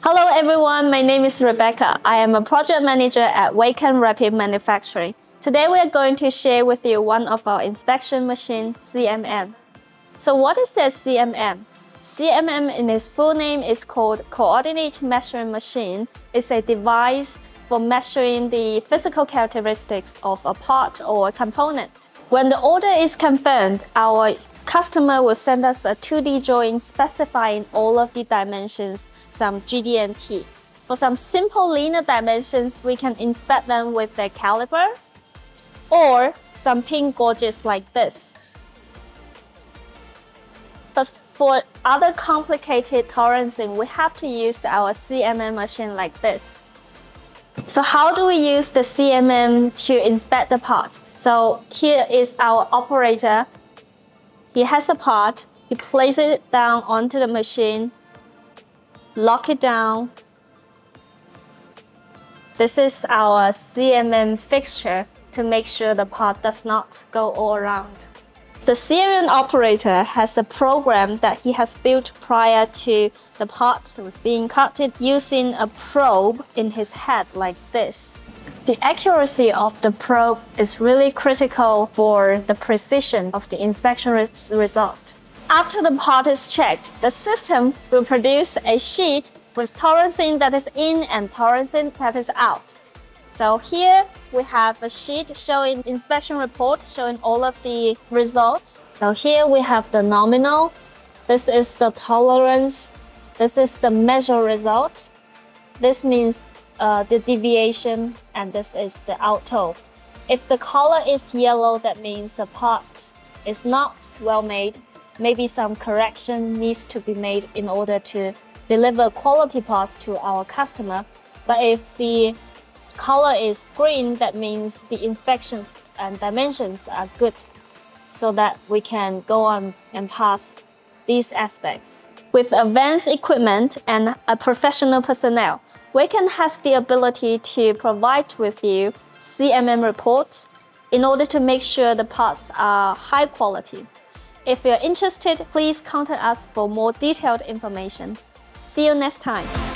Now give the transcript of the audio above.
Hello everyone, my name is Rebecca. I am a project manager at WayKen Rapid Manufacturing. Today we are going to share with you one of our inspection machines, CMM. So what is a CMM? CMM in its full name is called Coordinate Measuring Machine. It's a device for measuring the physical characteristics of a part or a component. When the order is confirmed, our customer will send us a 2D drawing specifying all of the dimensions, some GD&T. For some simple linear dimensions, we can inspect them with the caliper or some pin gauges like this. But for other complicated tolerancing, we have to use our CMM machine like this. So how do we use the CMM to inspect the part? So here is our operator. He has a part, he places it down onto the machine, lock it down. This is our CMM fixture to make sure the part does not go all around. The CMM operator has a program that he has built prior to the part was being cut using a probe in his head like this. The accuracy of the probe is really critical for the precision of the inspection result. After the part is checked, the system will produce a sheet with tolerancing that is in and tolerancing that is out. So here we have a sheet showing inspection report, showing all of the results. So here we have the nominal, this is the tolerance, this is the measure result. This means the deviation, and this is the auto. If the color is yellow, that means the part is not well made. Maybe some correction needs to be made in order to deliver quality parts to our customer. But if the color is green, that means the inspections and dimensions are good, so that we can go on and pass these aspects. With advanced equipment and a professional personnel, WayKen has the ability to provide with you CMM reports in order to make sure the parts are high quality. If you're interested, please contact us for more detailed information. See you next time.